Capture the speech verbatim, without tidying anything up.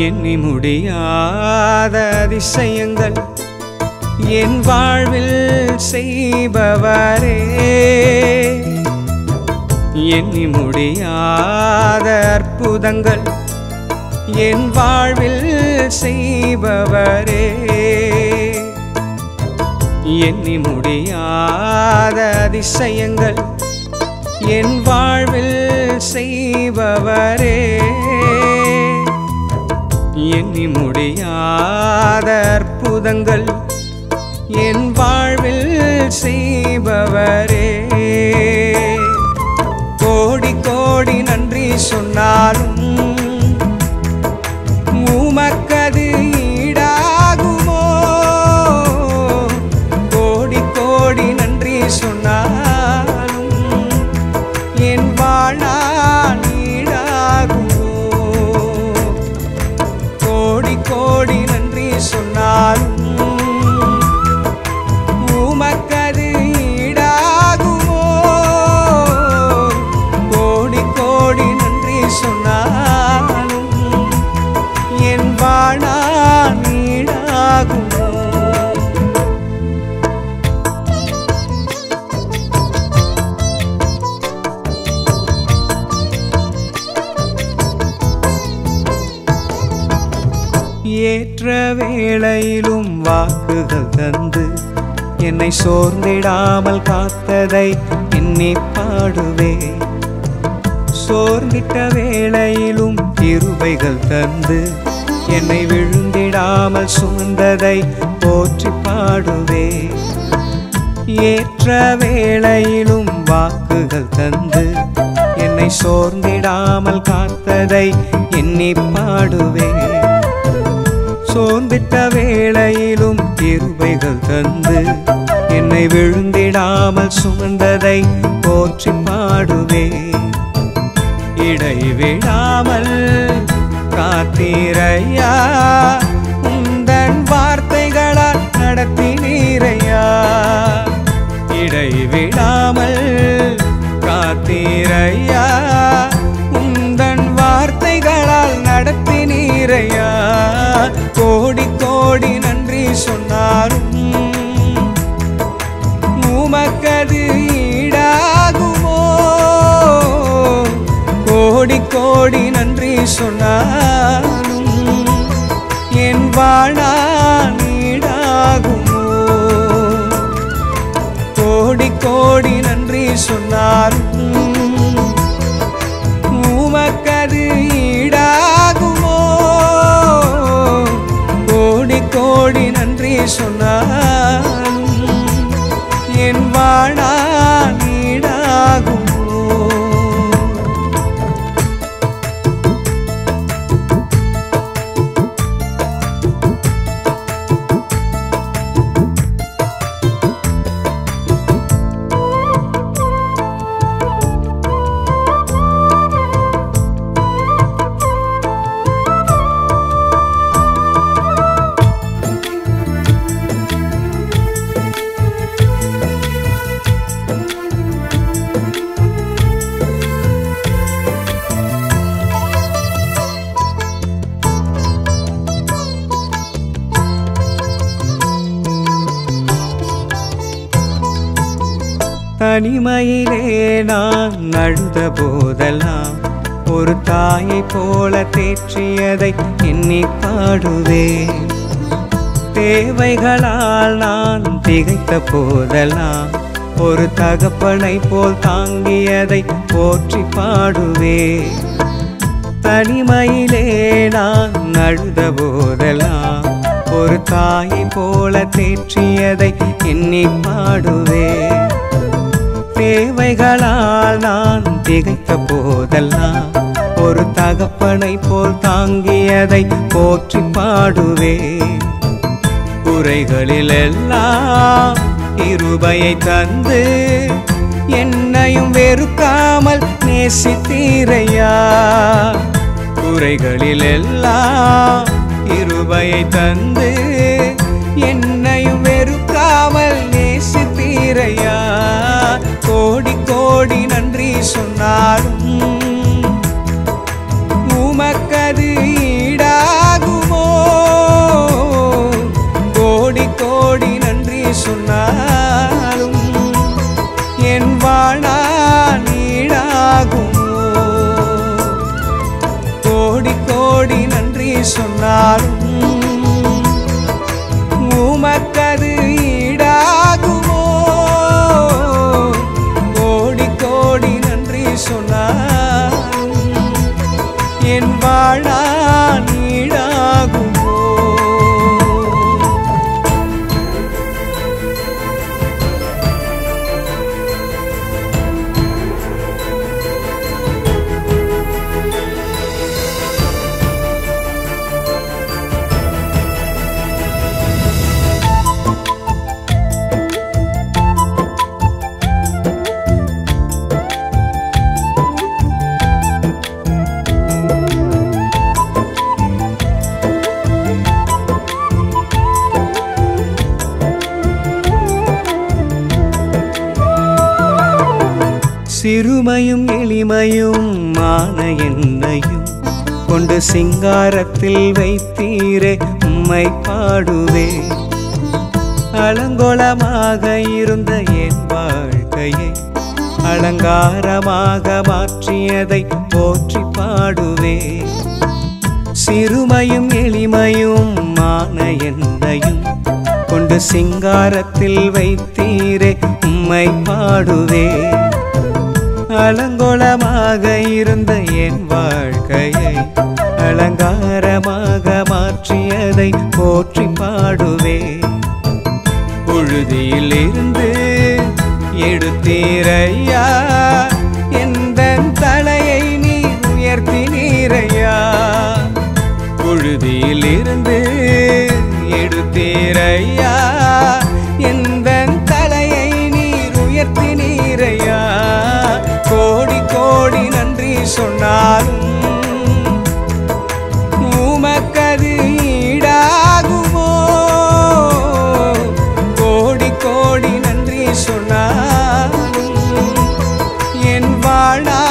எண்ணி முடியாத அதிசயங்கள் என் வாழ்வில் செய்பவரே, எண்ணி முடியாத அற்புதங்கள் என் வாழ்வில் செய்பவரே, எண்ணி முடியாத அதிசயங்கள் என் வாழ்வில் செய்பவரே, எண்ணி முடியாத அற்புதங்கள் என் வாழ்வில் செய்பவரே. கோடி கோடி நன்றி சொன்னாலும் உமக்கது ஈடாகுமோ, கோடி கோடி நன்றி சொன்னாலும் என் வாழ்நாள் ஈடாகுமோ, கோடி கோடி நன்றி சொன்னாலும் உமக்கது ஈடாகுமோ, கோடி கோடி நன்றி சொன்னாலும் என் வாழ்நாள் ஈடாகுமோ. ஏற்ற வேளையிலும் வாக்குகள் தந்து என்னை சோர்ந்திடாமல் காத்ததை எண்ணி பாடுவே, சோர்ந்திட்ட வேளையிலும் கிருபைகள் தந்து என்னை விழுந்திடாமல் சுமந்ததை போற்றி பாடுவே, ஏற்ற வேளையிலும் வாக்குகள் தந்து என்னை சோர்ந்திடாமல் காத்ததை எண்ணி பாடுவே, சோர்ந்திட்ட வேளையிலும் கிருபைகள் தந்து என்னை விழுந்திடாமல் சுமந்ததை போற்றி பாடுவே, இடைவிடாமல் காத்தீரையா, உந்தன் வார்த்தைகளால் நடத்தினீரையா, இடைவிடாமல் காத்தீரையா, உந்தன் வார்த்தைகளால் நடத்தினீரையா, கோடி கோடி நன்றி சொன்னாலும் உமக்கது ஈடாகுமோ, கோடி கோடி நன்றி சொன்னாலும் என் வாழ்நாள் ஈடாகுமோ, கோடி கோடி நன்றி சொன்னாலும் உமக்கது ஈடாகுமோ, கோடி கோடி நன்றி சொன்னாலும் என் வாழ்நாள் ஈடாகுமோ. தனிமையிலே நான் அழுத போதெல்லாம் ஒரு தாயை போல தேற்றியதை எண்ணி பாடுவே, தேவைகளால் நான் திகைத்த போதெல்லாம் ஒரு தகப்பனை போல் தாங்கியதை போற்றி பாடுவே, தனிமையிலே நான் அழுத போதெல்லாம் ஒரு தாயை போல தேற்றியதை எண்ணி பாடுவே, தேவைகளால் நான் திகைத்த போதெல்லாம் ஒரு தகப்பனை போல் தாங்கியதை போற்றி பாடுவே, குறைகளில் எல்லாம் கிருபையை தந்து என்னையும் வெறுக்காமல் நேசித்தீரையா, குறைகளில் எல்லாம் கிருபையை தந்து என்னையும் வெறுக்காமல் நேசித்தீரையா, கோடி கோடி நன்றி சொன்னாலும் உமக்கது ஈடாக சொன்னாலும் உமக்கது ஈடாகுமோ? கோடி கோடி நன்றி சொன்னாலும் என் வாழ்நாள் ஈடாகுமோ? சிறுமையும் எளிமையும் மான என்னையும் கொண்டு சிங்காரத்தில் வைத்தீரே உம்மை பாடுவே. அலங்கோலமாக இருந்த என் வாழ்க்கையை அலங்காரமாக மாற்றியதை போற்றி பாடுவே. சிறுமையும் எளிமையும் மான என்னையும் கொண்டு சிங்காரத்தில் வைத்தீரே உம்மை பாடுவே. அலங்கோலமாக இருந்த என் வாழ்க்கையை அலங்காரமாக மாற்றியதை போற்றி பாடுவே. புழுதியில் இருந்து எடுத்தீரையா, எந்தன் தலையை நீர் உயர்த்தினீரையா. புழுதியில் இருந்து எடுத்தீரையா, எந்தன் தலையை நீர் உயர்த்தினீரையா. கோடி கோடி நன்றி சொன்னாலும் உமக்கது ஈடாகுமோ? கோடி கோடி நன்றி சொன்னாலும் என் வாழ்நாள்